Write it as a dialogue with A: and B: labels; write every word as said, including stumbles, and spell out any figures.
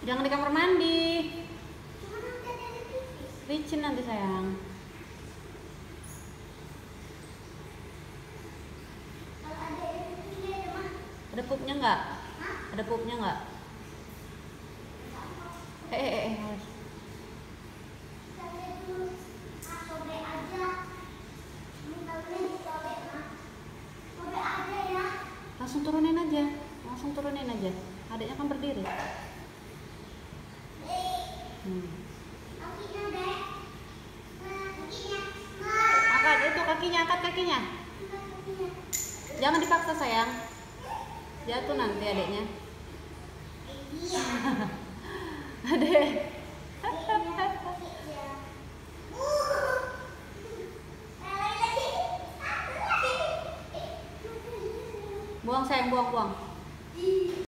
A: Jangan di kamar mandi. Licin nanti sayang. Ada pupnya nggak? Ada pupnya nggak? Eh eh eh. eh. Langsung turunin aja, langsung turunin aja. Adiknya kan berdiri. Hmm. Angkat itu kakinya, angkat kakinya. Jangan dipaksa sayang. Jatuh nanti adiknya. Adek. Buang sayang, buang, buang.